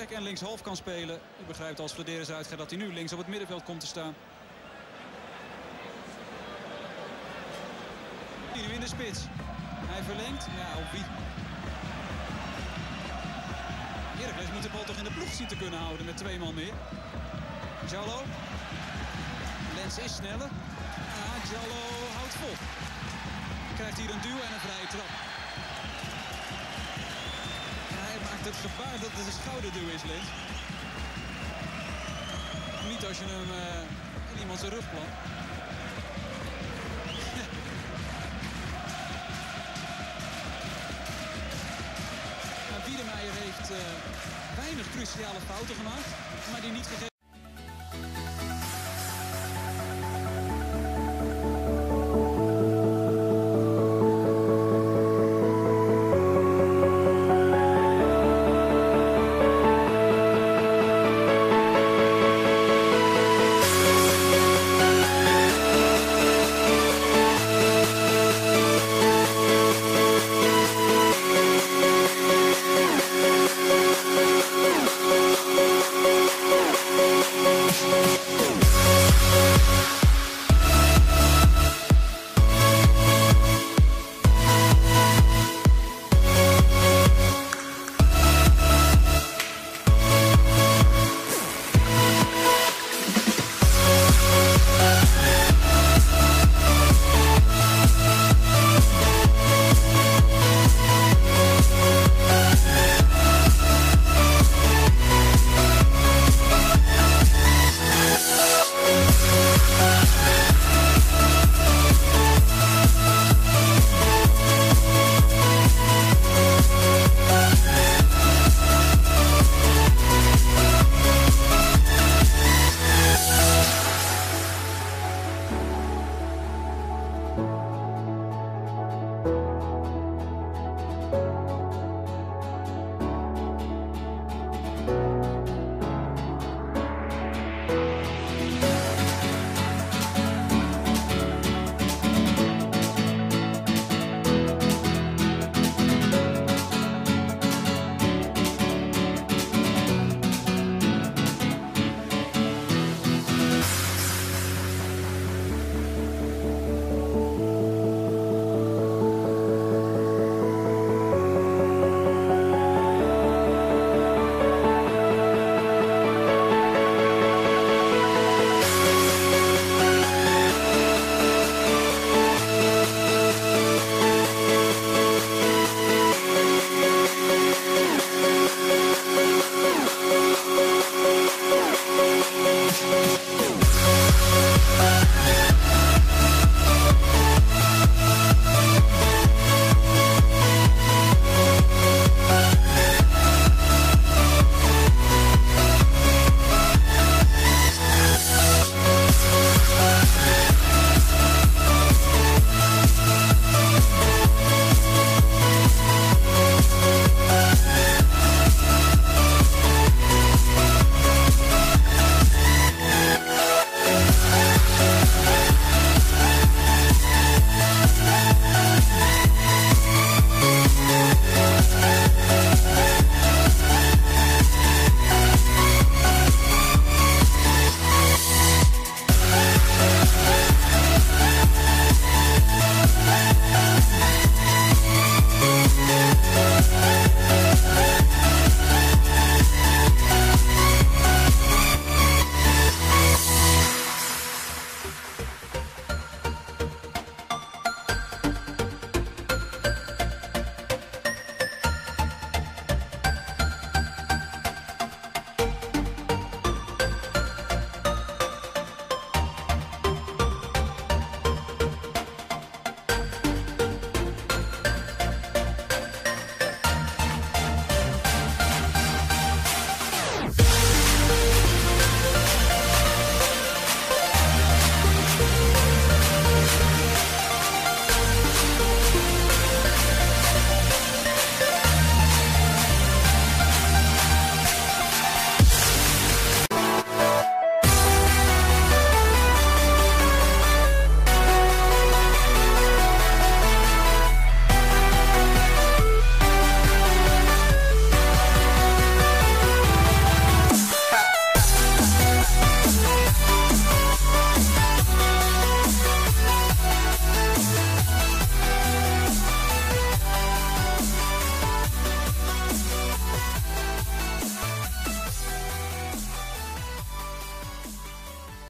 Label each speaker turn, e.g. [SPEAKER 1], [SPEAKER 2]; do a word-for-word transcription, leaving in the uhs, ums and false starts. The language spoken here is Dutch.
[SPEAKER 1] wingback en linkshalf kan spelen. U begrijpt als Flederis uitgaat dat hij nu links op het middenveld komt te staan. Nu in de spits. Hij verlengt. Ja, op wie? Heracles moet de bal toch in de ploeg zien te kunnen houden met twee man meer. Jallo. Lens is sneller. Ah, Jallo houdt vol. Krijgt hier een duw en een vrije trap. Ja, hij maakt het gebaar dat het een schouderduw is, Lens. Niet als je hem uh, in iemand zijn rug plant. Wiedemeijer heeft uh, weinig cruciale fouten gemaakt, maar die niet gegeven.